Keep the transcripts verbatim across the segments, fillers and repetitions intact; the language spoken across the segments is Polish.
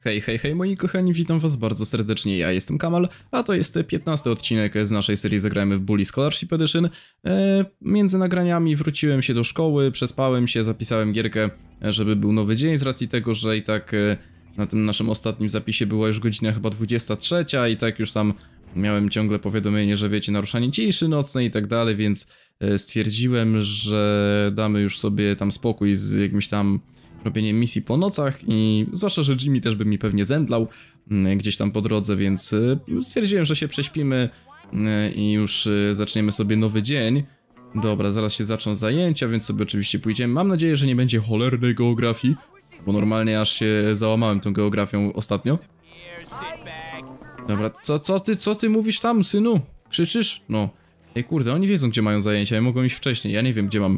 Hej, hej, hej moi kochani, witam was bardzo serdecznie, ja jestem Kamal, a to jest piętnasty odcinek z naszej serii Zagrajmy w Bully Scholarship Edition. Eee, między nagraniami wróciłem się do szkoły, przespałem się, zapisałem gierkę, żeby był nowy dzień z racji tego, że i tak e, na tym naszym ostatnim zapisie była już godzina chyba dwudziesta trzecia i tak już tam miałem ciągle powiadomienie, że wiecie, naruszanie ciszy nocnej i tak dalej, więc e, stwierdziłem, że damy już sobie tam spokój z jakimś tam robienie misji po nocach i zwłaszcza, że Jimmy też by mi pewnie zemdlał gdzieś tam po drodze, więc stwierdziłem, że się prześpimy i już zaczniemy sobie nowy dzień. Dobra, zaraz się zaczną zajęcia, więc sobie oczywiście pójdziemy. Mam nadzieję, że nie będzie cholernej geografii, bo normalnie aż się załamałem tą geografią ostatnio. Dobra, co, co ty, co ty mówisz tam, synu? Krzyczysz? No. Ej, kurde, oni wiedzą, gdzie mają zajęcia, ja mogą iść wcześniej, ja nie wiem, gdzie mam.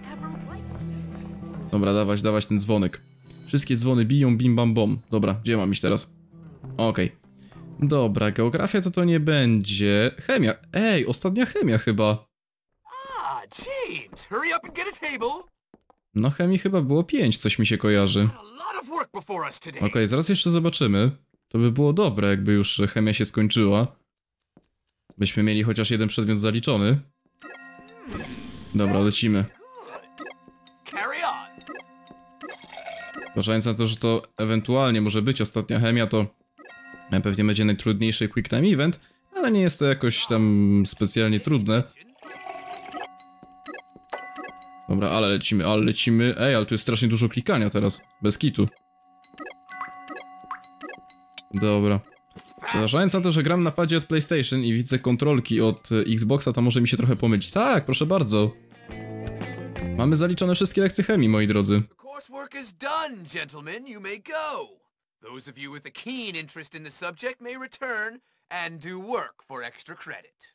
Dobra, dawać, dawać ten dzwonek. Wszystkie dzwony biją, bim bam bom. Dobra, gdzie mam iść teraz? Okej. Okay. Dobra, geografia to to nie będzie. Chemia. Ej, ostatnia chemia chyba. No chemii chyba było pięć, coś mi się kojarzy. Okej, okay, zaraz jeszcze zobaczymy. To by było dobre, jakby już chemia się skończyła. Byśmy mieli chociaż jeden przedmiot zaliczony. Dobra, lecimy. Uważając na to, że to ewentualnie może być ostatnia chemia, to pewnie będzie najtrudniejszy quick time event, ale nie jest to jakoś tam specjalnie trudne. Dobra, ale lecimy, ale lecimy. Ej, ale tu jest strasznie dużo klikania teraz, bez kitu. Dobra. Uważając na to, że gram na padzie od PlayStation i widzę kontrolki od Xboxa, to może mi się trochę pomylić. Tak, proszę bardzo. Mamy zaliczone wszystkie lekcje chemii, moi drodzy. Work is done, gentlemen. You may go. Those of you with a keen interest in the subject may return and do work for extra credit.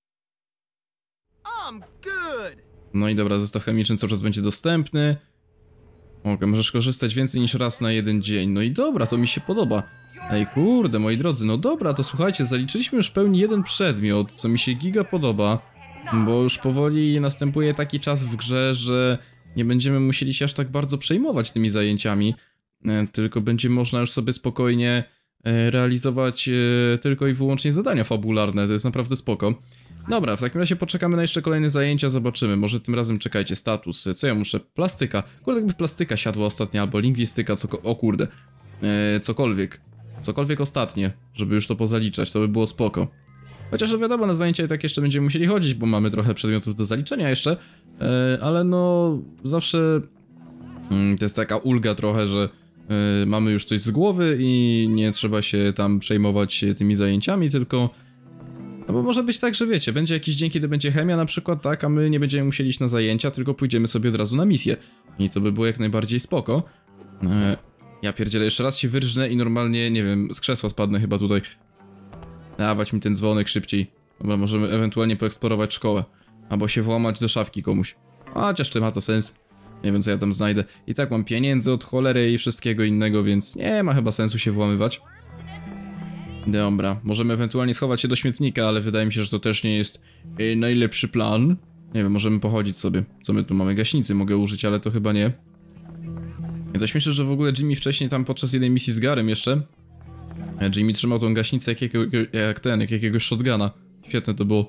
I'm good. No i dobra, zestaw chemiczny cały czas będzie dostępny. Okej, możesz korzystać więcej niż raz na jeden dzień. No i dobra, to mi się podoba. Ej, kurde, moi drodzy, no dobra, to słuchajcie, zaliczyliśmy już w pełni jeden przedmiot, co mi się giga podoba, bo już powoli następuje taki czas w grze, że nie będziemy musieli się aż tak bardzo przejmować tymi zajęciami, tylko będzie można już sobie spokojnie realizować tylko i wyłącznie zadania fabularne, to jest naprawdę spoko. Dobra, w takim razie poczekamy na jeszcze kolejne zajęcia, zobaczymy, może tym razem czekajcie, status, co ja muszę, plastyka, kurde jakby plastyka siadła ostatnia, albo lingwistyka, co, o kurde, e, cokolwiek, cokolwiek ostatnie, żeby już to pozaliczać, to by było spoko. Chociaż no wiadomo, na zajęcia i tak jeszcze będziemy musieli chodzić, bo mamy trochę przedmiotów do zaliczenia jeszcze, yy, ale no zawsze yy, to jest taka ulga trochę, że yy, mamy już coś z głowy i nie trzeba się tam przejmować tymi zajęciami, tylko no bo może być tak, że wiecie, będzie jakiś dzień, kiedy będzie chemia na przykład, tak, a my nie będziemy musieli iść na zajęcia, tylko pójdziemy sobie od razu na misję i to by było jak najbardziej spoko. Yy, ja pierdzielę, jeszcze raz się wyrżnę i normalnie, nie wiem, z krzesła spadnę chyba tutaj. Dawać mi ten dzwonek szybciej. Dobra, możemy ewentualnie poeksplorować szkołę. Albo się włamać do szafki komuś. Chociaż czy ma to sens? Nie wiem, co ja tam znajdę. I tak mam pieniędzy od cholery i wszystkiego innego, więc nie ma chyba sensu się włamywać. Dobra, możemy ewentualnie schować się do śmietnika, ale wydaje mi się, że to też nie jest yy, najlepszy plan. Nie wiem, możemy pochodzić sobie. Co my tu mamy? Gaśnicy mogę użyć, ale to chyba nie. Ja to śmieszę, że w ogóle Jimmy wcześniej tam podczas jednej misji z Garem jeszcze Jimmy trzymał tą gaśnicę jak, jakiego, jak ten, jak jakiegoś shotguna. Świetne to było.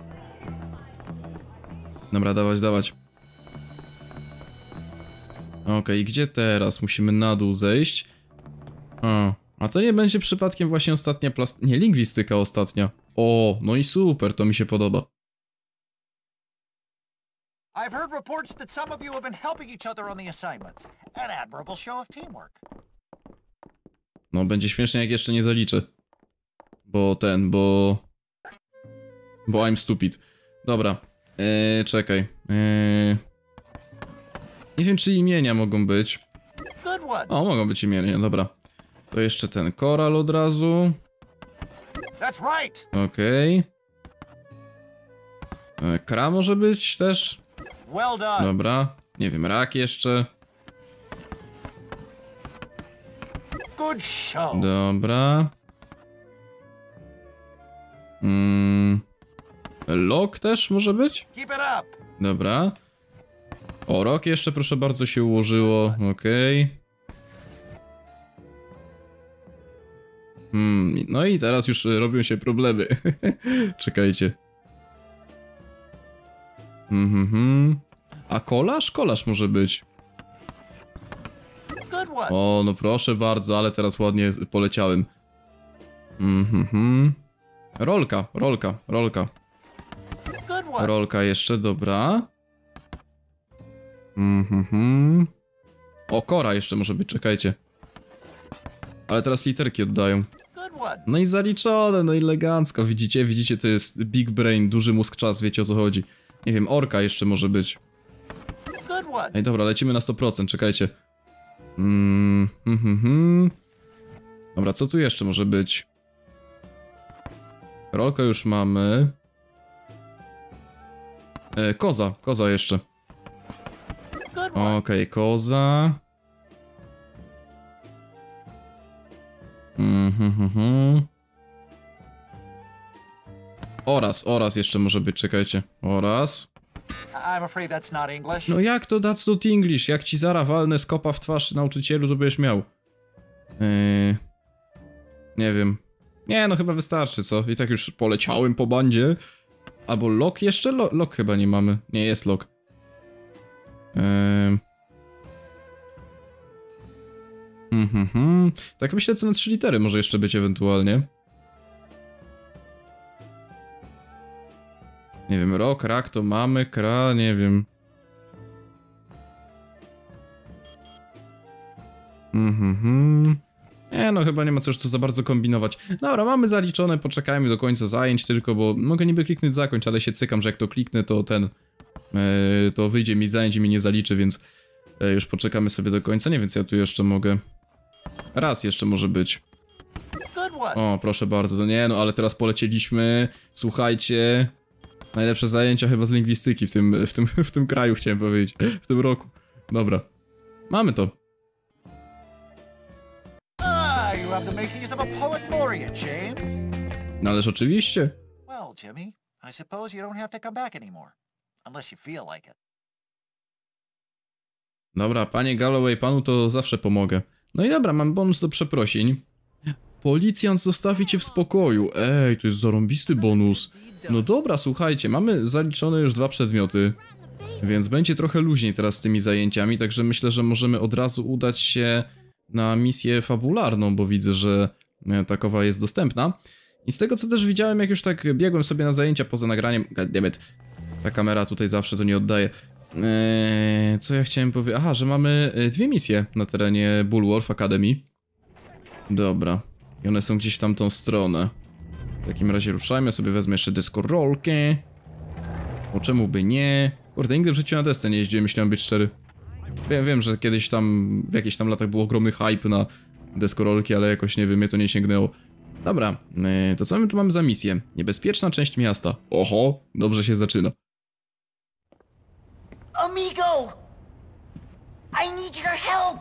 Dobra, dawać, dawać. Okej, okay, gdzie teraz? Musimy na dół zejść. A, a to nie będzie przypadkiem właśnie ostatnia plast... Nie, lingwistyka ostatnia. O, no i super, to mi się podoba. I've heard reports that some of you have been helping each other on the assignments. An admirable show of teamwork. No, będzie śmiesznie, jak jeszcze nie zaliczę. Bo ten, bo... Bo I'm stupid. Dobra. Eee, czekaj. Eee... Nie wiem, czy imienia mogą być. O, mogą być imienia, dobra. To jeszcze ten koral od razu. Okej. Okay. Kra może być też. Dobra. Nie wiem, rak jeszcze. Dobra. Mm. Lok też może być? Dobra. O, rok jeszcze proszę bardzo się ułożyło, okej. Okay. Hmm, no i teraz już robią się problemy. Czekajcie. Mhm, mhm. A kolarz? Kolarz może być. Good one. O, no proszę bardzo, ale teraz ładnie poleciałem. Mhm, mhm. Rolka, rolka, rolka. Good one. Rolka jeszcze, dobra. Mhm, mhm. O, Kora jeszcze może być, czekajcie. Ale teraz literki oddają. Good one. No i zaliczone, no elegancko. Widzicie, widzicie, to jest big brain, duży mózg czas, wiecie o co chodzi. Nie wiem, orka jeszcze może być. Good one. Ej, dobra, lecimy na sto procent, czekajcie. Mm, hmm, hmm, hmm. Dobra, co tu jeszcze może być? Rolkę już mamy. E, koza, koza jeszcze. Good Okej, one. okay, koza. Mhm, mhm, mhm. Oraz, oraz jeszcze może być, czekajcie. Oraz. I'm afraid that's not English. No jak to that's not English? Jak ci zara walnę z kopa w twarz nauczycielu, to będziesz miał. Yy... Nie wiem. Nie, no chyba wystarczy, co? I tak już poleciałem po bandzie. Albo lock jeszcze? Lo lock chyba nie mamy. Nie, jest lock. Yy... Mhm, mhm. Tak myślę, co na trzy litery może jeszcze być ewentualnie. Nie wiem, rok, rak to mamy, kra, nie wiem. Mhm, mhm. Nie no, chyba nie ma co już tu za bardzo kombinować. Dobra, mamy zaliczone, poczekajmy do końca zajęć tylko, bo mogę niby kliknąć zakończ, ale się cykam, że jak to kliknę, to ten... Yy, to wyjdzie mi zajęć i mi nie zaliczy, więc... Yy, już poczekamy sobie do końca, nie wiem co ja tu jeszcze mogę... Raz jeszcze może być. Good one. O, proszę bardzo, no nie no, ale teraz polecieliśmy. Słuchajcie... Najlepsze zajęcia chyba z lingwistyki w tym, w tym, w tym kraju, chciałem powiedzieć. W tym roku. Dobra. Mamy to. Ah, you have the makings of a poet laureate, James. No ależ oczywiście. Well, Jimmy, I suppose you don't have to come back anymore. Unless you feel like it. Dobra, panie Galloway, panu to zawsze pomogę. No i dobra, mam bonus do przeprosin. Policjant zostawi cię w spokoju. Ej, to jest zarąbisty bonus. No dobra, słuchajcie, mamy zaliczone już dwa przedmioty. Więc będzie trochę luźniej teraz z tymi zajęciami, także myślę, że możemy od razu udać się na misję fabularną, bo widzę, że takowa jest dostępna. I z tego co też widziałem, jak już tak biegłem sobie na zajęcia poza nagraniem... Goddammit, ta kamera tutaj zawsze to nie oddaje. Eee, co ja chciałem powiedzieć? Aha, że mamy dwie misje na terenie Bullworth Academy. Dobra. I one są gdzieś w tamtą stronę. W takim razie ruszajmy, sobie wezmę jeszcze deskorolkę. O czemu by nie? Kurde, nigdy w życiu na desce nie jeździłem, myślałem być szczery. Wiem, wiem, że kiedyś tam, w jakichś tam latach był ogromny hype na deskorolki, ale jakoś, nie wiem, mnie to nie sięgnęło. Dobra, yy, to co my tu mamy za misję? Niebezpieczna część miasta. Oho, dobrze się zaczyna. Amigo! I need your help!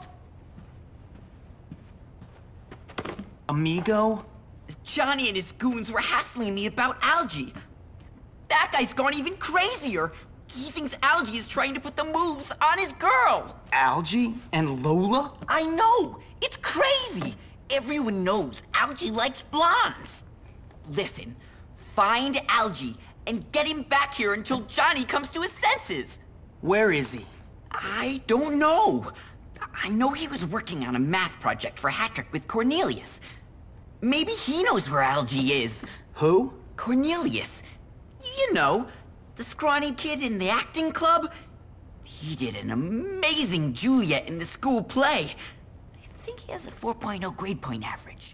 Amigo? Johnny and his goons were hassling me about Algie. That guy's gone even crazier. He thinks Algie is trying to put the moves on his girl. Algie and Lola? I know! It's crazy! Everyone knows Algie likes blondes. Listen, find Algie and get him back here until Johnny comes to his senses. Where is he? I don't know. I know he was working on a math project for Hattrick with Cornelius. Maybe he knows where Algie is. Who? Cornelius. You know, the scrawny kid in the acting club. He did an amazing Juliet in the school play. I think he has a four point oh grade point average.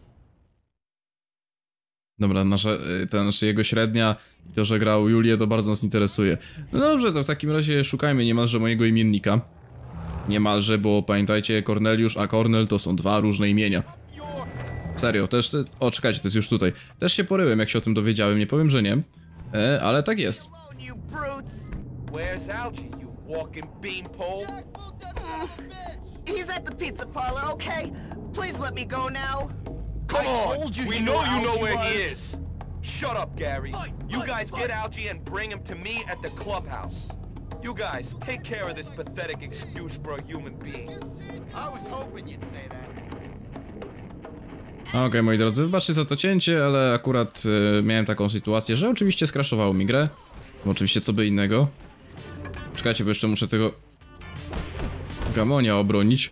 Dobra, nasza, ta, nasza jego średnia i to, że grał Julię, to bardzo nas interesuje. No dobrze, to w takim razie szukajmy niemalże mojego imiennika. Niemalże, bo pamiętajcie, Corneliusz a Cornel to są dwa różne imienia. Serio, też... Te... O, czekajcie, to jest już tutaj. Też się poryłem, jak się o tym dowiedziałem, nie powiem, że nie. E, ale tak jest. Alone, you brutes! Where's Algie, you walking beanpole? He's at the pizza parlor, okay? Please let me go now. Come I on! told you we you know knew you know Algie where he was. is! Shut up, Gary. Fight, you fight, guys fight. get Algie and bring him to me at the clubhouse. You guys, take care of this pathetic excuse for a human being. I was hoping you'd say that. Okej, okay, moi drodzy, wybaczcie za to cięcie, ale akurat y, miałem taką sytuację, że oczywiście skraszowało mi grę. Bo oczywiście co by innego. Czekajcie, bo jeszcze muszę tego gamonia obronić.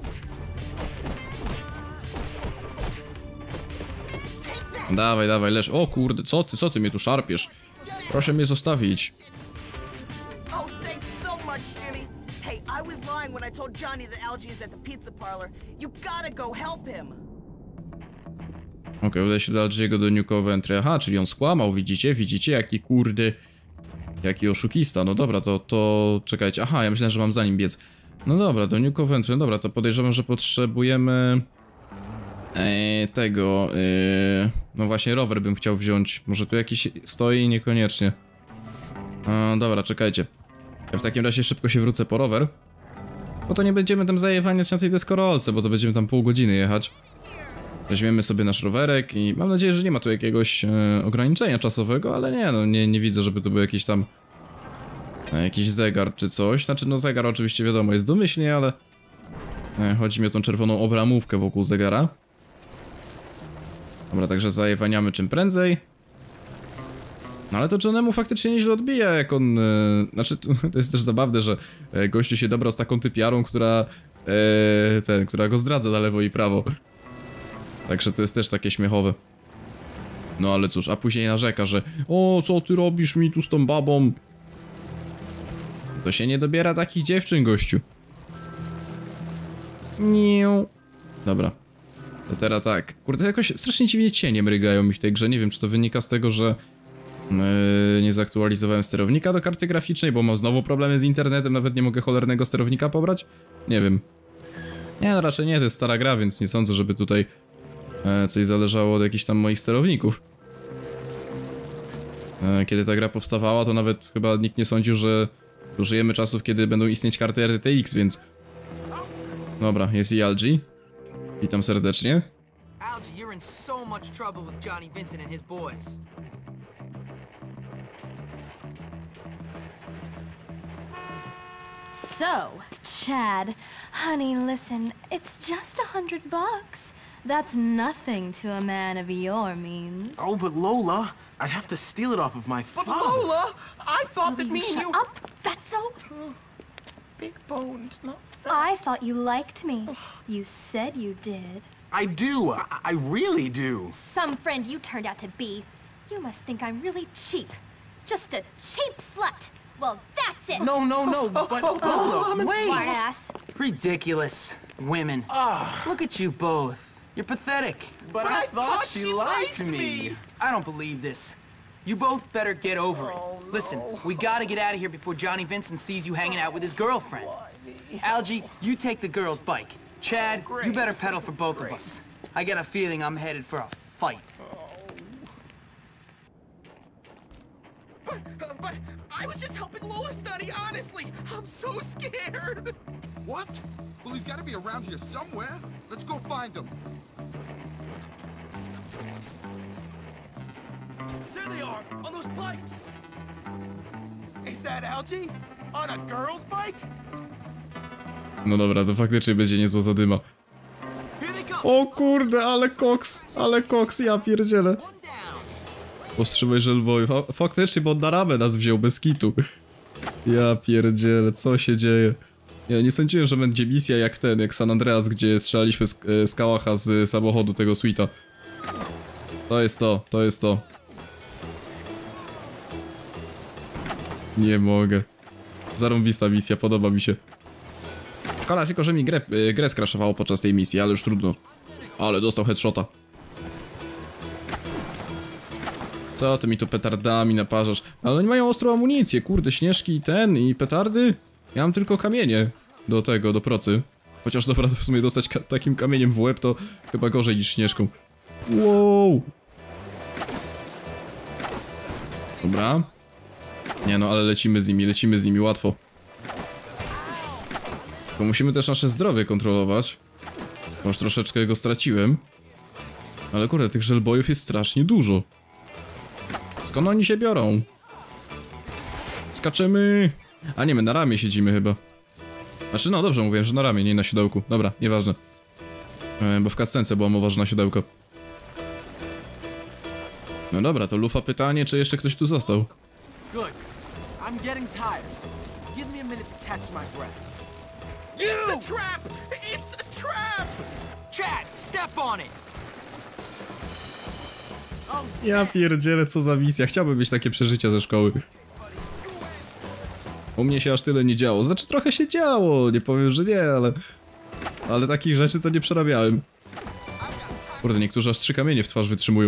Dawaj, dawaj, leż. O kurde, co ty, co ty mnie tu szarpiesz? Proszę mnie zostawić. Oh, thanks so much, Jimmy. Hey, I was lying when I told Johnny that Algie is at the pizza parlor. You gotta go help him. Okej, okay, udaje się do Algiego do New Coventry. Aha, czyli on skłamał, widzicie? Widzicie, jaki kurde... Jaki oszukista. No dobra, to, to... Czekajcie. Aha, ja myślałem, że mam za nim biec. No dobra, do New Coventry. No dobra, to podejrzewam, że potrzebujemy... Eee, tego... Eee, no właśnie, rower bym chciał wziąć. Może tu jakiś stoi? Niekoniecznie. No dobra, czekajcie. Ja w takim razie szybko się wrócę po rower. Bo to nie będziemy tam zajewaniać na tej deskorolce, bo to będziemy tam pół godziny jechać. Weźmiemy sobie nasz rowerek i mam nadzieję, że nie ma tu jakiegoś e, ograniczenia czasowego, ale nie, no nie, nie widzę, żeby to był jakiś tam e, jakiś zegar czy coś. Znaczy, no zegar oczywiście wiadomo jest domyślnie, ale e, chodzi mi o tą czerwoną obramówkę wokół zegara. Dobra, także zajewaniamy czym prędzej. No ale to Johnemu faktycznie nieźle odbija, jak on... E, znaczy, to, to jest też zabawne, że e, gościu się dobrał z taką typiarą, która... E, ten, która go zdradza na lewo i prawo. Także to jest też takie śmiechowe. No ale cóż, a później narzeka, że o, co ty robisz mi tu z tą babą? To się nie dobiera takich dziewczyn, gościu. Nie. Dobra. To teraz tak. Kurde, jakoś strasznie dziwnie cienie mrygają mi w tej grze. Nie wiem, czy to wynika z tego, że yy, nie zaktualizowałem sterownika do karty graficznej, bo mam znowu problemy z internetem, nawet nie mogę cholernego sterownika pobrać. Nie wiem. Nie, no raczej nie, to jest stara gra, więc nie sądzę, żeby tutaj coś zależało od jakichś tam moich sterowników. Kiedy ta gra powstawała, to nawet chyba nikt nie sądził, że użyjemy czasów, kiedy będą istnieć karty R T X, więc... Dobra, jest i Algie. Witam serdecznie. Algie, you're in so much trouble with Johnny Vincent and his boys. So, Chad, honey, listen, it's just a hundred bucks. That's nothing to a man of your means. Oh, but Lola, I'd have to steal it off of my But father. Lola, I thought that Will me you and shut you... up, fatso? Big boned, not fat. I thought you liked me. You said you did. I do. I, I really do. Some friend you turned out to be. You must think I'm really cheap. Just a cheap slut. Well, that's it. No, no, no, but Lola, wait. Smartass. Ridiculous. Women. Look at you both. You're pathetic. But I thought she liked me. I don't believe this. You both better get over it. Oh, no. Listen, we gotta get out of here before Johnny Vincent sees you hanging out with his girlfriend. Algie, you take the girl's bike. Chad, you better pedal for both of us. I got a feeling I'm headed for a fight. But, uh, but I was just helping Lola study, honestly. I'm so scared. What? Well, he's got to be around here somewhere. Let's go find him. There they are, on those bikes. Is that Algie? On a girl's bike? No dobra, to faktycznie będzie niezła zadyma. Here they come. O kurde, ale koks, ale koks, ja pierdzielę. One down. Powstrzymaj żelbojów. A faktycznie, bo on na ramę nas wziął bez kitu. Ja pierdzielę, co się dzieje? Ja nie sądziłem, że będzie misja jak ten, jak San Andreas, gdzie strzelaliśmy z, z kałacha z samochodu tego Sweeta. To jest to, to jest to. Nie mogę. Zarąbista misja, podoba mi się. Szkoda tylko, że mi grę, grę skraszowało podczas tej misji, ale już trudno. Ale dostał headshota. Co ty mi tu petardami naparzasz? Ale oni mają ostrą amunicję, kurde, śnieżki i ten, i petardy. Ja mam tylko kamienie do tego, do procy. Chociaż dobra, w sumie dostać ka takim kamieniem w łeb to chyba gorzej niż śnieżką. Wow. Dobra. Nie no, ale lecimy z nimi, lecimy z nimi łatwo. Tylko musimy też nasze zdrowie kontrolować. Bo już troszeczkę go straciłem. Ale kurde, tych żelbojów jest strasznie dużo. Skąd oni się biorą? Skaczemy! A nie, my na ramię siedzimy chyba. Znaczy, no dobrze mówiłem, że na ramię, nie na siodełku. Dobra, nieważne. E, bo w kascence była mowa, że na siodełko. No dobra, to lufa pytanie, czy jeszcze ktoś tu został? Good. I'm getting tired. Give me a minute to catch my breath. It's a trap! It's a trap! Chad, step on it! Ja pierdzielę, co za misja. Chciałbym mieć takie przeżycia ze szkoły. U mnie się aż tyle nie działo. Znaczy trochę się działo, nie powiem, że nie, ale... Ale takich rzeczy to nie przerabiałem. Kurde, niektórzy aż trzy kamienie w twarz wytrzymują.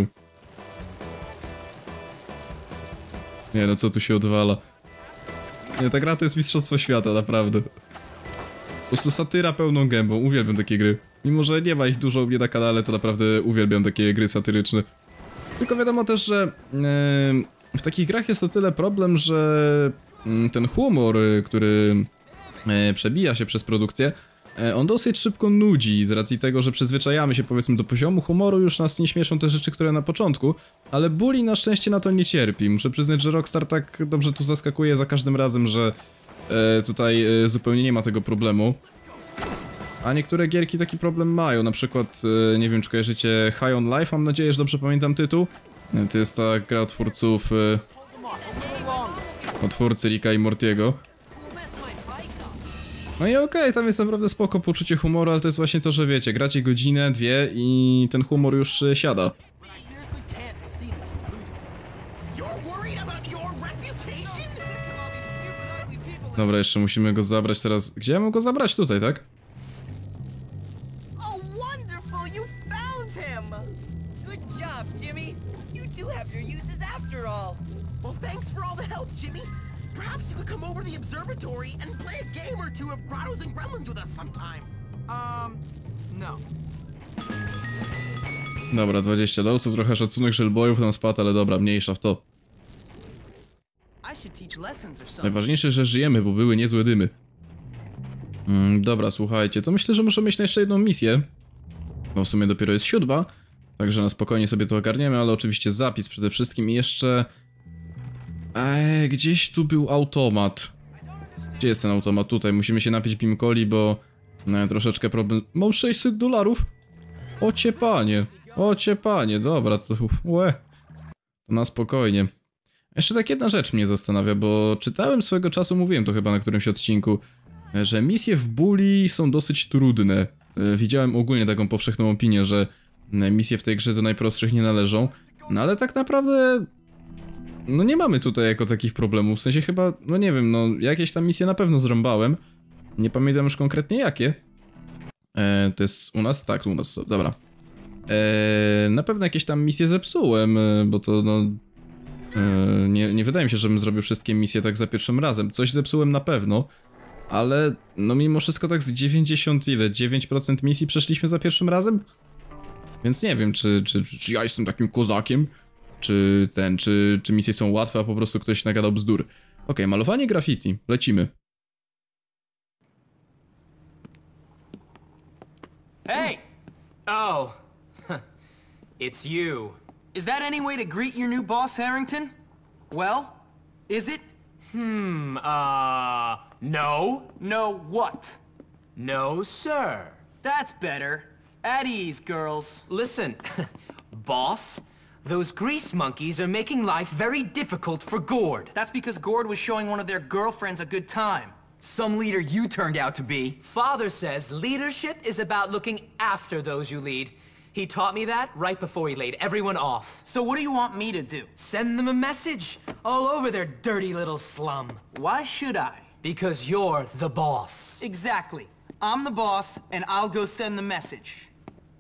Nie no, co tu się odwala? Nie, ta gra to jest mistrzostwo świata, naprawdę. Po prostu satyra pełną gębą, uwielbiam takie gry. Mimo, że nie ma ich dużo u mnie na kanale, to naprawdę uwielbiam takie gry satyryczne. Tylko wiadomo też, że yy, w takich grach jest o tyle problem, że yy, ten humor, yy, który yy, przebija się przez produkcję, yy, on dosyć szybko nudzi z racji tego, że przyzwyczajamy się powiedzmy do poziomu humoru, już nas nie śmieszą te rzeczy, które na początku, ale Bully na szczęście na to nie cierpi. Muszę przyznać, że Rockstar tak dobrze tu zaskakuje za każdym razem, że yy, tutaj yy, zupełnie nie ma tego problemu. A niektóre gierki taki problem mają, na przykład, yy, nie wiem czy kojarzycie High on Life, mam nadzieję, że dobrze pamiętam tytuł. Yy, to jest ta gra od twórców... Yy, od twórcy Ricka i Mortiego. No i okej, okay, tam jest naprawdę spoko poczucie humoru, ale to jest właśnie to, że wiecie, gracie godzinę, dwie i ten humor już yy, siada. Dobra, jeszcze musimy go zabrać teraz... Gdzie ja mam go zabrać? Tutaj, tak? Oh, wonderful! You found him! Good job, Jimmy. You do have your uses after all. Well, thanks for all the help, Jimmy. Perhaps you could come over to the observatory and play a game or two of Grottos and Gremlins with us sometime. Um, no. Dobra, dwadzieścia dolców, trochę szacunek żelbojów nam spadł, ale dobra, mniejsza w to. I should teach lessons or something. Najważniejsze, że żyjemy, bo były niezłe dymy. Mm, dobra, słuchajcie, to myślę, że muszę mieć na jeszcze jedną misję. Bo w sumie dopiero jest siódma, także na spokojnie sobie to ogarniemy, ale oczywiście zapis przede wszystkim i jeszcze... Eee, gdzieś tu był automat. Gdzie jest ten automat? Tutaj, musimy się napić Bimcoli, bo... No, troszeczkę problem... Mam sześćset dolarów? Ocie panie, ocie panie, dobra, to... Łe. To na spokojnie. Jeszcze tak jedna rzecz mnie zastanawia, bo czytałem swego czasu, mówiłem to chyba na którymś odcinku, że misje w Bully są dosyć trudne. Widziałem ogólnie taką powszechną opinię, że misje w tej grze do najprostszych nie należą. No ale tak naprawdę... No nie mamy tutaj jako takich problemów, w sensie chyba, no nie wiem, no jakieś tam misje na pewno zrąbałem. Nie pamiętam już konkretnie jakie. E, to jest u nas? Tak, u nas, dobra. E, na pewno jakieś tam misje zepsułem, bo to no... E, nie, nie wydaje mi się, żebym zrobił wszystkie misje tak za pierwszym razem. Coś zepsułem na pewno. Ale no mimo wszystko tak z dziewięćdziesiąt ile? dziewięć procent misji przeszliśmy za pierwszym razem? Więc nie wiem, czy, czy, czy ja jestem takim kozakiem, czy ten, czy, czy misje są łatwe, a po prostu ktoś nagadał bzdur. Okej, okay, malowanie graffiti, lecimy. Hey! Oh, it's you. Is that any way to greet your new boss, Harrington? Well, is it? Hmm, uh, no. No what? No, sir. That's better. At ease, girls. Listen, boss, those grease monkeys are making life very difficult for Gord. That's because Gord was showing one of their girlfriends a good time. Some leader you turned out to be. Father says leadership is about looking after those you lead. He taught me that right before he laid everyone off. So what do you want me to do? Send them a message all over their dirty little slum. Why should I? Because you're the boss. Exactly. I'm the boss, and I'll go send the message.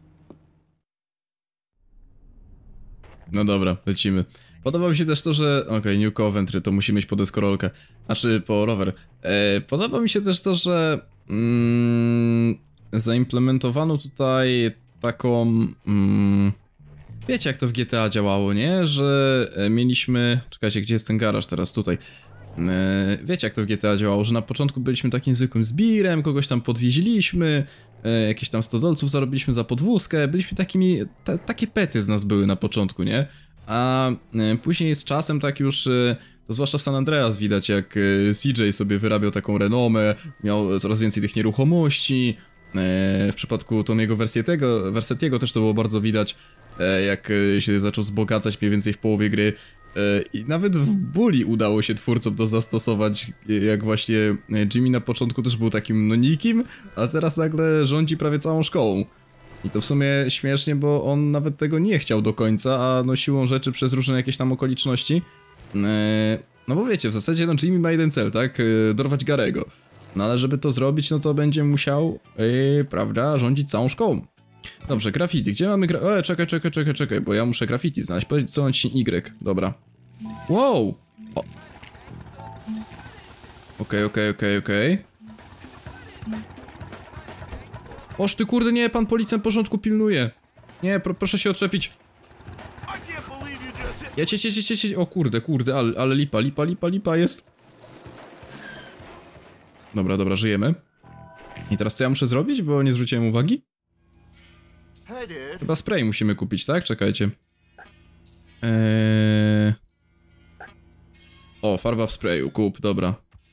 No dobra, lecimy. Podoba mi się też to, że... Okej, okay, New Coventry, to musi mieć po deskorolkę. Znaczy, po rower. E, podoba mi się też to, że... Mm, zaimplementowano tutaj taką... Mm, wiecie, jak to w G T A działało, nie? Że mieliśmy... Czekajcie, gdzie jest ten garaż teraz? Tutaj. E, wiecie, jak to w G T A działało, że na początku byliśmy takim zwykłym zbirem, kogoś tam podwieźliśmy, e, jakieś tam sto dolców zarobiliśmy za podwózkę, byliśmy takimi... Ta, takie pety z nas były na początku, nie? A e, później z czasem tak już, e, to zwłaszcza w San Andreas widać, jak e, C J sobie wyrabiał taką renomę, miał coraz więcej tych nieruchomości, e, w przypadku Tomiego Versetiego, Versetiego też to było bardzo widać. e, jak e, się zaczął wzbogacać mniej więcej w połowie gry. E, I nawet w Bully udało się twórcom to zastosować, jak właśnie Jimmy na początku też był takim no nikim, a teraz nagle rządzi prawie całą szkołą. I to w sumie śmiesznie, bo on nawet tego nie chciał do końca, a no siłą rzeczy przez różne jakieś tam okoliczności. E, no bo wiecie, w zasadzie no Jimmy ma jeden cel, tak? E, dorwać Garego. No ale żeby to zrobić, no to będzie musiał, yy, prawda, rządzić całą szkołą. Dobrze, graffiti. Gdzie mamy gra... E, czekaj, czekaj, czekaj, czekaj, bo ja muszę graffiti znaleźć. Powiedz co naciśnij Y. Dobra. Wow! Okej, okej, okej, okej. Oż ty kurde, nie, pan policjant porządku pilnuje. Nie, pro, proszę się odczepić. Jedź, jedź, jedź, jedź, jedź. O kurde, kurde, ale, ale lipa, lipa, lipa, lipa jest. Dobra, dobra, żyjemy. I teraz co ja muszę zrobić, bo nie zwróciłem uwagi? Chyba spray musimy kupić, tak? Czekajcie. Eee... O, farba w sprayu, kup, dobra.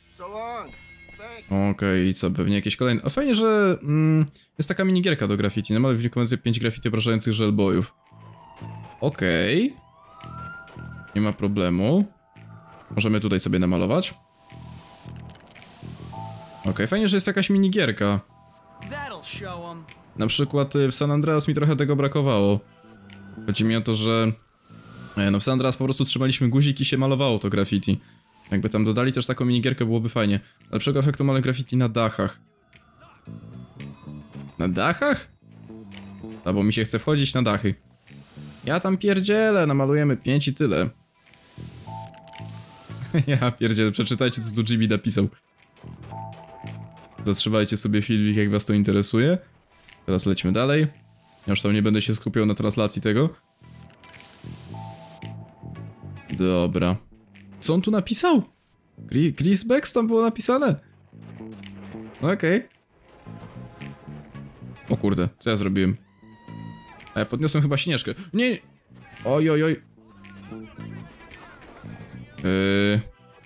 Okej, okay, i co, pewnie jakieś kolejne... A fajnie, że mm, jest taka minigierka do graffiti. Namaluj w komentarzu pięć graffiti obrażających żelbojów. Okej. Okay. Nie ma problemu. Możemy tutaj sobie namalować. Okej, okay, fajnie, że jest jakaś minigierka. Na przykład w San Andreas mi trochę tego brakowało. Chodzi mi o to, że... No w San Andreas po prostu trzymaliśmy guzik i się malowało to graffiti. Jakby tam dodali też taką minigierkę, byłoby fajnie. Lepszego efektu mamy graffiti na dachach. Na dachach? Albo mi się chce wchodzić na dachy. Ja tam pierdzielę, namalujemy pięć i tyle. Ja pierdzielę, przeczytajcie co tu Jimmy napisał. Zatrzymajcie sobie filmik, jak was to interesuje. Teraz lecimy dalej. Ja już tam nie będę się skupiał na translacji tego. Dobra. Co on tu napisał? Chris Becks tam było napisane? Okej. Okay. O kurde, co ja zrobiłem? A ja podniosłem chyba Śnieżkę. Nie! Oj, oj, oj. Yy...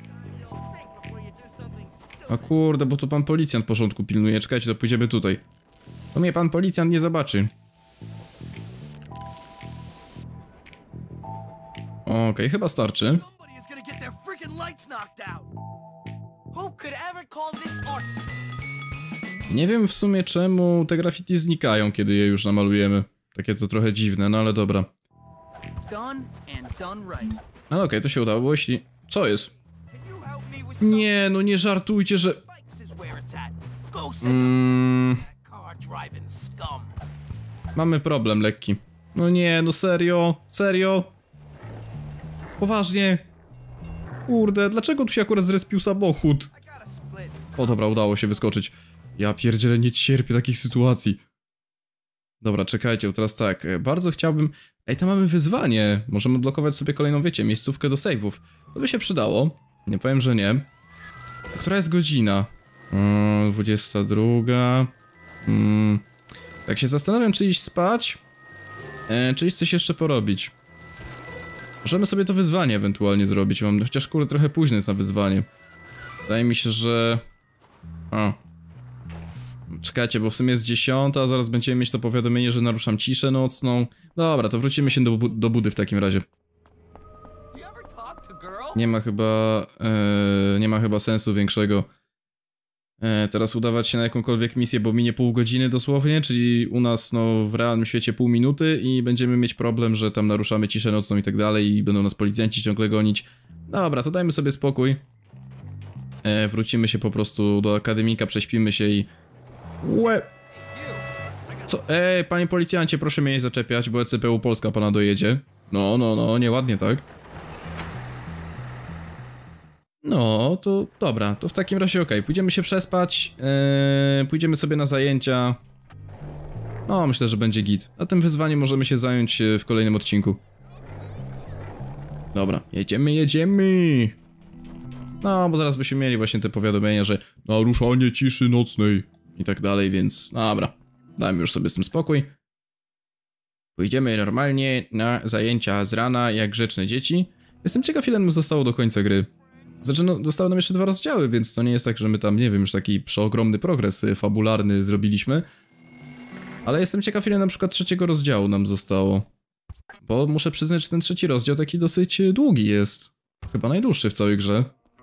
A kurde, bo tu pan policjant porządku pilnuje. Czekajcie, to pójdziemy tutaj. To mnie pan policjant nie zobaczy. Okej, okay, chyba starczy. Nie wiem w sumie czemu te graffiti znikają, kiedy je już namalujemy. Takie to trochę dziwne, no ale dobra. Ale okej, okay, to się udało, bo jeśli... Co jest? Nie, no nie żartujcie, że... Mm... Mamy problem lekki. No nie, no serio? Serio? Poważnie? Kurde, dlaczego tu się akurat zrespił samochód? O dobra, udało się wyskoczyć. Ja pierdzielę, nie cierpię takich sytuacji. Dobra, czekajcie, teraz tak, bardzo chciałbym... Ej, tam mamy wyzwanie. Możemy blokować sobie kolejną, wiecie, miejscówkę do save'ów. To by się przydało. Nie powiem, że nie. Która jest godzina? Hmm, dwudziesta druga. Hmm. Tak się zastanawiam, czy iść spać, e, czy iść coś jeszcze porobić. Możemy sobie to wyzwanie ewentualnie zrobić. Mam, chociaż kurde, trochę późno jest na wyzwanie. Wydaje mi się, że... A. Czekajcie, bo w sumie jest dziesiąta, a zaraz będziemy mieć to powiadomienie, że naruszam ciszę nocną. Dobra, to wrócimy się do, bu do budy w takim razie. Nie ma chyba... E, nie ma chyba sensu większego e, teraz udawać się na jakąkolwiek misję, bo minie pół godziny dosłownie, czyli u nas no w realnym świecie pół minuty i będziemy mieć problem, że tam naruszamy ciszę nocną i tak dalej i będą nas policjanci ciągle gonić. Dobra, to dajmy sobie spokój. E, wrócimy się po prostu do akademika, prześpimy się i... Łe! Co? Ej, panie policjancie, proszę mnie nie zaczepiać, bo E C P U Polska pana dojedzie. No, no, no, nieładnie, tak? No, to dobra, to w takim razie okej, okay. Pójdziemy się przespać, yy, pójdziemy sobie na zajęcia. No, myślę, że będzie git. A tym wyzwaniem możemy się zająć w kolejnym odcinku. Dobra, jedziemy, jedziemy! No, bo zaraz byśmy mieli właśnie te powiadomienia, że naruszanie ciszy nocnej i tak dalej, więc dobra, dajmy już sobie z tym spokój. Pójdziemy normalnie na zajęcia z rana, jak grzeczne dzieci. Jestem ciekaw, ile nam zostało do końca gry. Znaczy, no, zostały nam jeszcze dwa rozdziały, więc to nie jest tak, że my tam, nie wiem, już taki przeogromny progres fabularny zrobiliśmy. Ale jestem ciekaw, ile na przykład trzeciego rozdziału nam zostało. Bo muszę przyznać, że ten trzeci rozdział taki dosyć długi jest. Chyba najdłuższy w całej grze.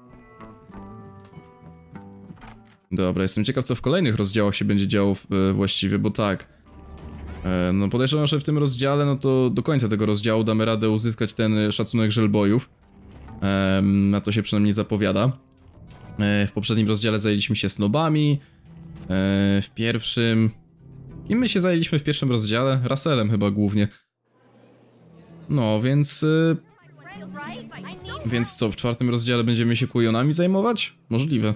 Dobra, jestem ciekaw, co w kolejnych rozdziałach się będzie działo e, właściwie, bo tak. E, no podejrzewam, że w tym rozdziale, no to do końca tego rozdziału damy radę uzyskać ten szacunek żelbojów. E, na to się przynajmniej zapowiada. E, w poprzednim rozdziale zajęliśmy się snobami. E, w pierwszym... I my się zajęliśmy w pierwszym rozdziale, Russellem chyba głównie. No, więc... E, więc co, w czwartym rozdziale będziemy się kujonami zajmować? Możliwe.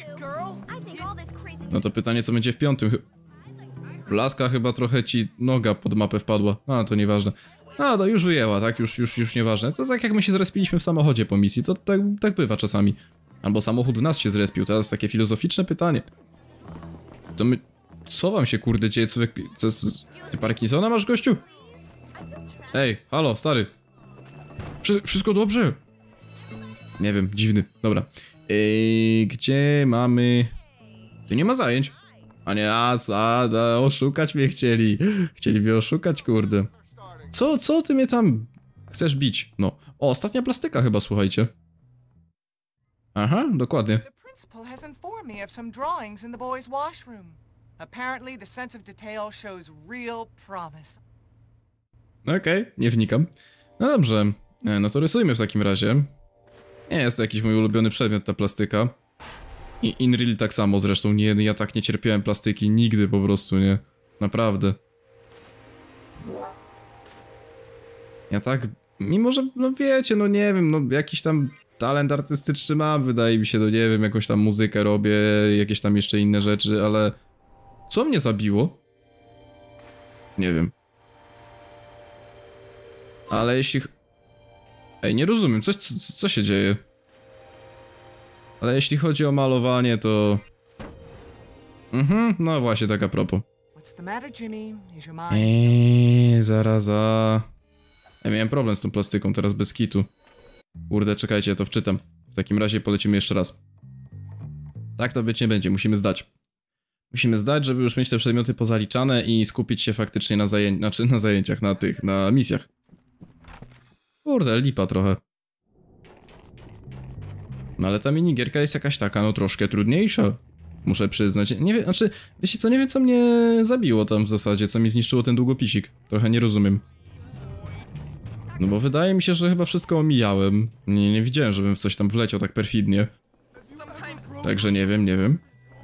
No to pytanie, co będzie w piątym? Laska chyba trochę ci noga pod mapę wpadła. A, to nieważne. A, to już wyjęła, tak? Już, już, już nieważne. To tak jak my się zrespiliśmy w samochodzie po misji, to tak, tak bywa czasami. Albo samochód w nas się zrespił. Teraz takie filozoficzne pytanie. To my... Co wam się kurde dzieje? Co, co, co ty Parkinsona masz, gościu? Ej, halo, stary. Wszy wszystko dobrze? Nie wiem, dziwny. Dobra. Ej, gdzie mamy... Tu nie ma zajęć. A nie, asada, oszukać mnie chcieli. Chcieli mnie oszukać, kurde. Co, co ty mnie tam chcesz bić? No. O, ostatnia plastyka chyba, słuchajcie. Aha, dokładnie. The principal has informed me of some drawings in the boys' washroom. Apparently the sense of detail shows real promise. Okej, okay, nie wnikam. No dobrze, no to rysujmy w takim razie. Nie jest to jakiś mój ulubiony przedmiot, ta plastyka. I Inreal tak samo zresztą, nie, ja tak nie cierpiałem plastyki, nigdy po prostu, nie. Naprawdę. Ja tak, mimo że, no wiecie, no nie wiem, no jakiś tam talent artystyczny mam, wydaje mi się, no nie wiem, jakąś tam muzykę robię, jakieś tam jeszcze inne rzeczy, ale... Co mnie zabiło? Nie wiem. Ale jeśli... Ej, nie rozumiem, coś, co, co się dzieje? Ale jeśli chodzi o malowanie, to... Mhm, no właśnie, tak a propos. Eee, zaraza. Ja miałem problem z tą plastyką, teraz bez kitu. Kurde, czekajcie, ja to wczytam. W takim razie polecimy jeszcze raz. Tak to być nie będzie, musimy zdać. Musimy zdać, żeby już mieć te przedmioty pozaliczane i skupić się faktycznie na zajęciach, znaczy na zajęciach, na tych, na misjach. Kurde, lipa trochę. No ale ta minigierka jest jakaś taka, no troszkę trudniejsza. Muszę przyznać. Nie wiem, znaczy, wiecie co, nie wiem co mnie zabiło tam w zasadzie, co mi zniszczyło ten długopisik. Trochę nie rozumiem. No bo wydaje mi się, że chyba wszystko omijałem. Nie, nie widziałem, żebym w coś tam wleciał tak perfidnie. Także nie wiem, nie wiem.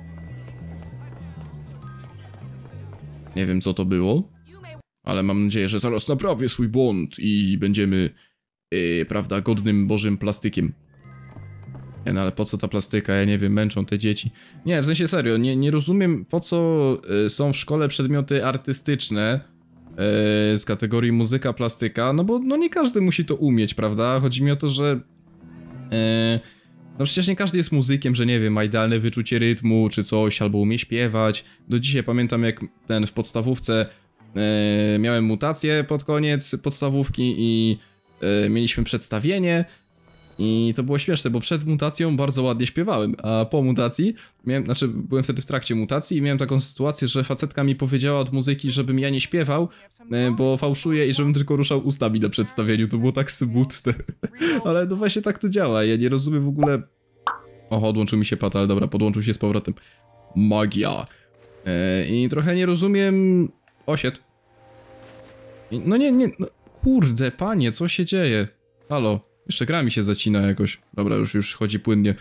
Nie wiem co to było. Ale mam nadzieję, że zaraz naprawię swój błąd i będziemy, yy, prawda, godnym bożym plastykiem. Nie, no ale po co ta plastyka? Ja nie wiem, męczą te dzieci. Nie, w sensie serio, nie, nie rozumiem po co y, są w szkole przedmioty artystyczne y, z kategorii muzyka, plastyka, no bo no nie każdy musi to umieć, prawda? Chodzi mi o to, że y, no przecież nie każdy jest muzykiem, że nie wiem, ma idealne wyczucie rytmu czy coś, albo umie śpiewać. Do dzisiaj pamiętam jak ten w podstawówce y, miałem mutację pod koniec podstawówki i y, mieliśmy przedstawienie. I to było śmieszne, bo przed mutacją bardzo ładnie śpiewałem, a po mutacji, miałem, znaczy byłem wtedy w trakcie mutacji i miałem taką sytuację, że facetka mi powiedziała od muzyki, żebym ja nie śpiewał, bo fałszuję i żebym tylko ruszał ustami na przedstawieniu, to było tak smutne. Ale no właśnie tak to działa, ja nie rozumiem w ogóle... Oho, odłączył mi się pad, ale dobra, podłączył się z powrotem. Magia. I trochę nie rozumiem... Osied. No nie, nie, no, kurde, panie, co się dzieje? Halo? Jeszcze gra mi się zacina jakoś. Dobra, już, już chodzi płynnie.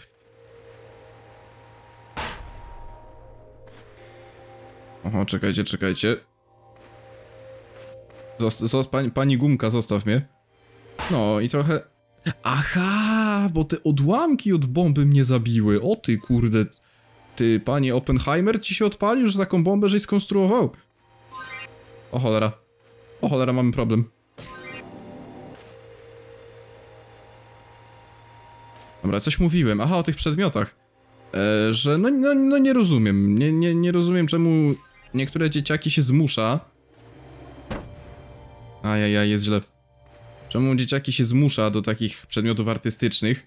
Oho, czekajcie, czekajcie. Zost zost pani, pani gumka, zostaw mnie. No i trochę... Aha, bo te odłamki od bomby mnie zabiły. O ty kurde. Ty, panie Oppenheimer, ci się odpalił, że taką bombę żeś skonstruował? O cholera. O cholera, mamy problem. Dobra, coś mówiłem. Aha, o tych przedmiotach. E, że no, no, no nie rozumiem. Nie, nie, nie rozumiem, czemu niektóre dzieciaki się zmusza. Ajajaj, jest źle. Czemu dzieciaki się zmusza do takich przedmiotów artystycznych?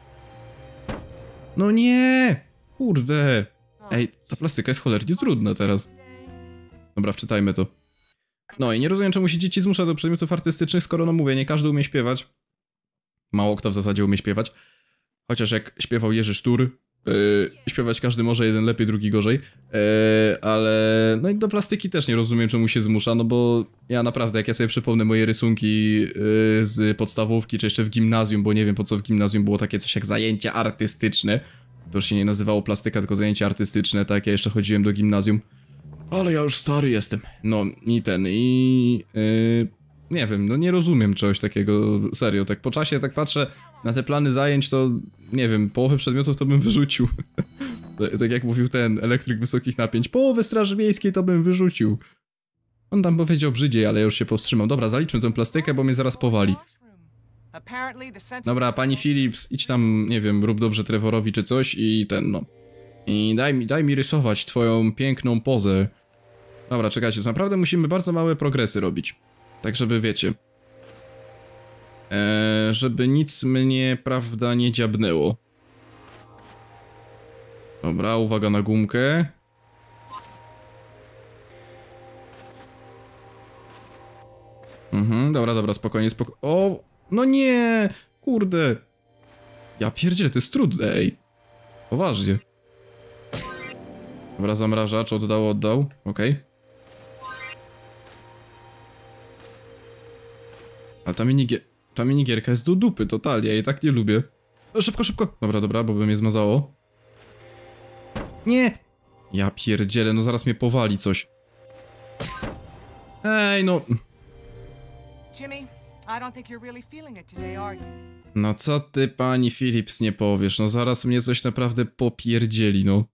No nie! Kurde! Ej, ta plastyka jest cholernie trudna teraz. Dobra, wczytajmy to. No i nie rozumiem, czemu się dzieci zmusza do przedmiotów artystycznych, skoro no mówię, nie każdy umie śpiewać. Mało kto w zasadzie umie śpiewać. Chociaż jak śpiewał Jerzy Sztur, yy, śpiewać każdy może, jeden lepiej, drugi gorzej. Yy, ale no i do plastyki też nie rozumiem, czemu się zmusza, no bo ja naprawdę, jak ja sobie przypomnę moje rysunki yy, z podstawówki, czy jeszcze w gimnazjum, bo nie wiem po co w gimnazjum było takie coś jak zajęcia artystyczne. To już się nie nazywało plastyka, tylko zajęcia artystyczne, tak, ja jeszcze chodziłem do gimnazjum. Ale ja już stary jestem. No i ten, i... Yy, nie wiem, no nie rozumiem czegoś takiego, serio, tak po czasie tak patrzę na te plany zajęć, to nie wiem, połowę przedmiotów to bym wyrzucił. Tak jak mówił ten elektryk wysokich napięć, połowę straży miejskiej to bym wyrzucił. On tam powiedział brzydziej, ale ja już się powstrzymał. Dobra, zaliczmy tę plastykę, bo mnie zaraz powali. Dobra, pani Phillips, idź tam, nie wiem, rób dobrze Trevorowi czy coś i ten, no. I daj mi, daj mi rysować twoją piękną pozę. Dobra, czekajcie, to naprawdę musimy bardzo małe progresy robić. Tak, żeby wiecie. Eee, żeby nic mnie, prawda, nie dziabnęło. Dobra, uwaga na gumkę. Mhm, dobra, dobra, spokojnie, spokojnie. O, no nie! Kurde! Ja pierdzielę, to jest trudne, ej. Poważnie. Dobra, zamrażacz, oddał, oddał, okej. Okay. A ta minigier... ta minigierka jest do dupy, totalnie, ja jej tak nie lubię. No, szybko, szybko! Dobra, dobra, bo by mnie zmazało. Nie! Ja pierdzielę, no zaraz mnie powali coś. Ej, no... Jimmy, I don't think you're really feeling it today, are you? No co ty, pani Phillips, nie powiesz, no zaraz mnie coś naprawdę popierdzieli, no.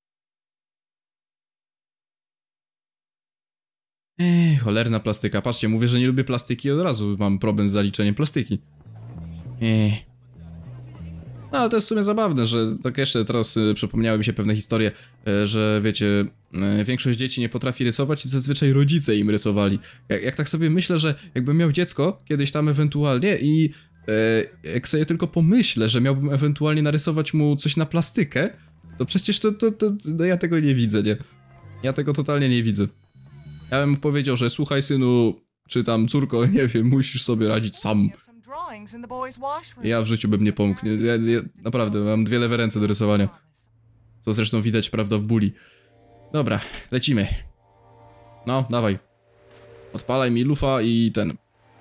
Ej, cholerna plastyka. Patrzcie, mówię, że nie lubię plastyki i od razu mam problem z zaliczeniem plastyki. Ej. No, ale to jest w sumie zabawne, że tak jeszcze teraz y, przypomniały mi się pewne historie, y, że wiecie, y, większość dzieci nie potrafi rysować i zazwyczaj rodzice im rysowali. Jak, jak tak sobie myślę, że jakbym miał dziecko kiedyś tam ewentualnie i y, jak sobie tylko pomyślę, że miałbym ewentualnie narysować mu coś na plastykę, to przecież to, to, to, no ja tego nie widzę, nie? Ja tego totalnie nie widzę. Ja bym powiedział, że słuchaj synu, czy tam córko, nie wiem, musisz sobie radzić sam. Ja w życiu bym nie pomógł. Ja, ja, naprawdę, mam dwie lewe ręce do rysowania. Co zresztą widać, prawda, w Bully. Dobra, lecimy. No, dawaj. Odpalaj mi lufa i ten.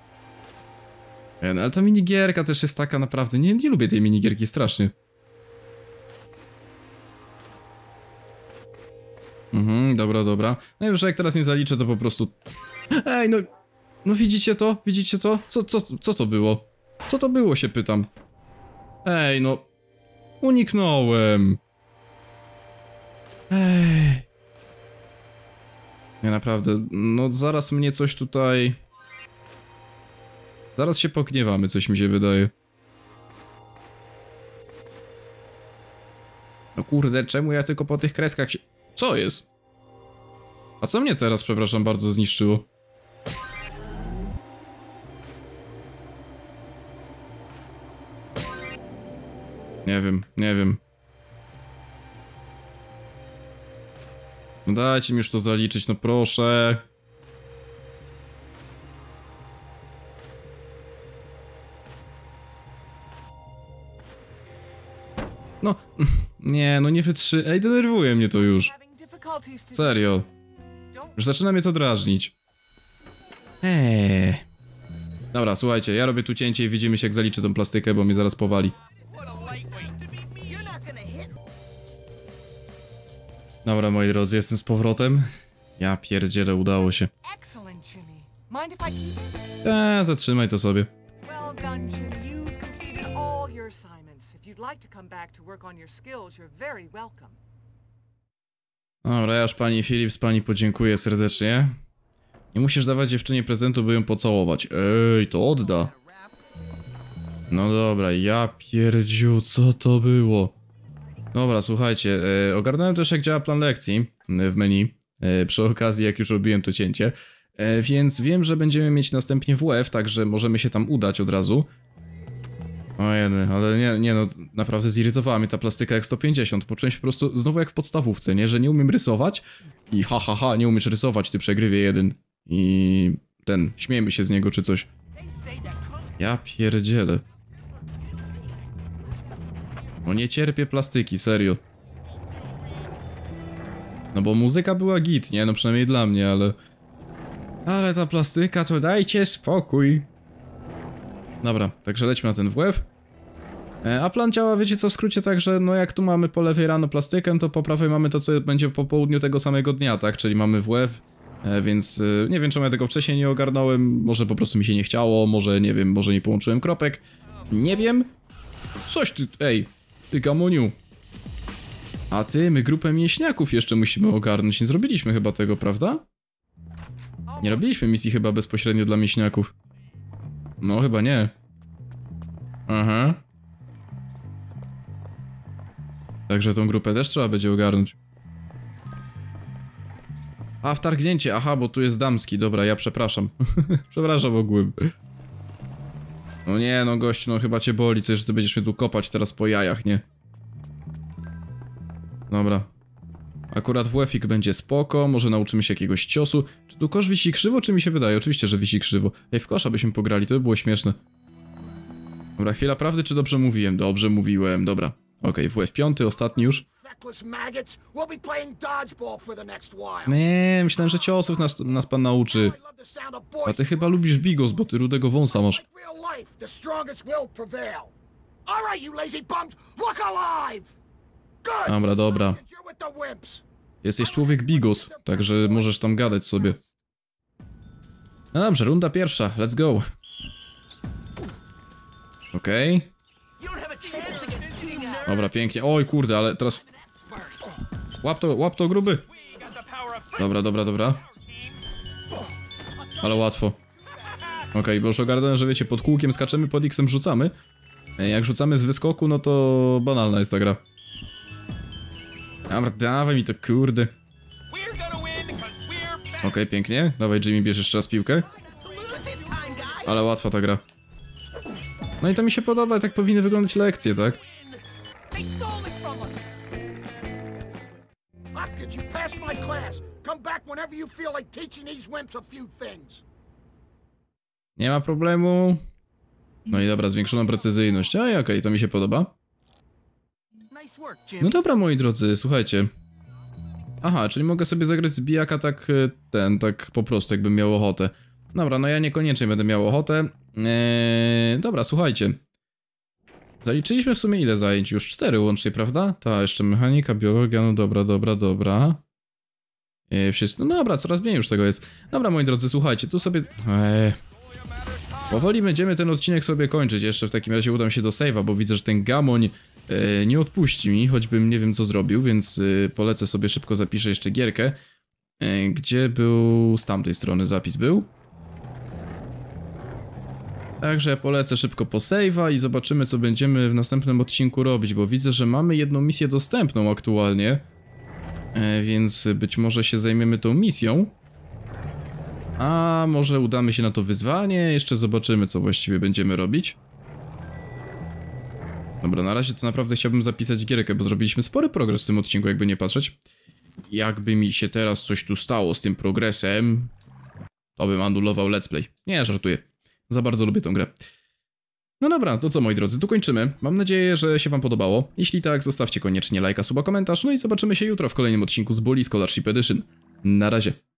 Ale ta minigierka też jest taka naprawdę... Nie, nie lubię tej minigierki strasznie. Mhm, dobra, dobra. No i już jak teraz nie zaliczę, to po prostu... Ej, no... No widzicie to? Widzicie to? Co, co, co to było? Co to było, się pytam. Ej, no... Uniknąłem. Ej... Nie, naprawdę, no zaraz mnie coś tutaj... Zaraz się pogniewamy, coś mi się wydaje. No kurde, czemu ja tylko po tych kreskach się... Co jest? A co mnie teraz, przepraszam bardzo, zniszczyło? Nie wiem, nie wiem. No dajcie mi już to zaliczyć, no proszę. No, nie, no nie wytrzy... Ej, denerwuje mnie to już. Serio. Już zaczyna mnie to drażnić. Eee. Dobra, słuchajcie, ja robię tu cięcie i widzimy się, jak zaliczę tą plastykę, bo mnie zaraz powali. Dobra, moi drodzy, jestem z powrotem. Ja pierdzielę, udało się. Eee, zatrzymaj to sobie. Dobra, ja już pani Phillips, pani podziękuję serdecznie. Nie musisz dawać dziewczynie prezentu, by ją pocałować. Ej, to odda. No dobra, ja pierdziu, co to było? Dobra, słuchajcie, e, ogarnąłem też, jak działa plan lekcji w menu, e, przy okazji, jak już robiłem to cięcie. E, więc wiem, że będziemy mieć następnie W F, także możemy się tam udać od razu. Ojej, ale nie, nie no, naprawdę zirytowała mnie ta plastyka jak sto pięćdziesiąt. Poczułem się po prostu znowu jak w podstawówce, nie? Że nie umiem rysować i ha ha ha, nie umiesz rysować, ty przegrywie jeden. i ten, śmiejmy się z niego czy coś. Ja pierdzielę. No nie cierpię plastyki, serio. No bo muzyka była git, nie? No przynajmniej dla mnie, ale... Ale ta plastyka to dajcie spokój. Dobra, także lećmy na ten W F. A plan działa, wiecie co, w skrócie tak, że no jak tu mamy po lewej rano plastykę, to po prawej mamy to, co będzie po południu tego samego dnia, tak? Czyli mamy W F, więc nie wiem, czemu ja tego wcześniej nie ogarnąłem, może po prostu mi się nie chciało, może nie wiem, może nie połączyłem kropek. Nie wiem. Coś ty, ej, ty gamoniu. A ty, my grupę mięśniaków jeszcze musimy ogarnąć, nie zrobiliśmy chyba tego, prawda? Nie robiliśmy misji chyba bezpośrednio dla mięśniaków. No chyba nie. Aha. Także tą grupę też trzeba będzie ogarnąć. A, wtargnięcie, aha, bo tu jest damski, dobra, ja przepraszam. Przepraszam ogółem. No nie, no gościu, no chyba cię boli coś, że ty będziesz mnie tu kopać teraz po jajach, nie? Dobra. Akurat W F-ik będzie spoko, może nauczymy się jakiegoś ciosu. Czy tu kosz wisi krzywo, czy mi się wydaje? Oczywiście, że wisi krzywo. Ej, w kosza byśmy pograli, to by było śmieszne. Dobra, chwila prawdy, czy dobrze mówiłem? Dobrze mówiłem, dobra. Okej, okay, W F piąty, ostatni już. Nie, myślałem, że ciosów nas, nas pan nauczy. A ty chyba lubisz bigos, bo ty rudego wąsa masz. Dobra, dobra. Jesteś człowiek bigos, także możesz tam gadać sobie. No dobrze, runda pierwsza, let's go. Okej. Okay. Dobra, pięknie. Oj, kurde, ale teraz... Łap to, łap to, gruby. Dobra, dobra, dobra. Ale łatwo. Okej, okay, bo już ogarnąłem, że wiecie, pod kółkiem skaczemy, pod X-em rzucamy. Jak rzucamy z wyskoku, no to banalna jest ta gra. Dobra, dawaj mi to, kurde. Okej, okay, pięknie. Dawaj, Jimmy, bierz jeszcze raz piłkę. Ale łatwa ta gra. No i to mi się podoba, tak powinny wyglądać lekcje, tak? Nie ma problemu. No i dobra, zwiększoną precyzyjność. Ej, okej, okay, to mi się podoba. No dobra, moi drodzy, słuchajcie. Aha, czyli mogę sobie zagrać zbijaka tak, ten, tak po prostu, jakbym miał ochotę. Dobra, no ja niekoniecznie będę miał ochotę. Eee, dobra, słuchajcie. Zaliczyliśmy w sumie ile zajęć? Już cztery łącznie, prawda? Ta, jeszcze mechanika, biologia, no dobra, dobra, dobra. Eee, wszystko, no dobra, coraz mniej już tego jest. Dobra, moi drodzy, słuchajcie, tu sobie... Eee. Powoli będziemy ten odcinek sobie kończyć. Jeszcze w takim razie udam się do save'a, bo widzę, że ten gamoń e, nie odpuści mi, choćbym nie wiem co zrobił, więc e, polecę sobie szybko, zapiszę jeszcze gierkę. E, gdzie był... z tamtej strony zapis był. Także polecę szybko po save'a i zobaczymy, co będziemy w następnym odcinku robić, bo widzę, że mamy jedną misję dostępną aktualnie. E, więc być może się zajmiemy tą misją. A może udamy się na to wyzwanie? Jeszcze zobaczymy, co właściwie będziemy robić. Dobra, na razie to naprawdę chciałbym zapisać gierkę, bo zrobiliśmy spory progres w tym odcinku, jakby nie patrzeć. Jakby mi się teraz coś tu stało z tym progresem, to bym anulował let's play. Nie, żartuję. Za bardzo lubię tę grę. No dobra, to co moi drodzy, tu kończymy. Mam nadzieję, że się wam podobało. Jeśli tak, zostawcie koniecznie lajka, suba, komentarz. No i zobaczymy się jutro w kolejnym odcinku z Bully Scholarship Edition. Na razie.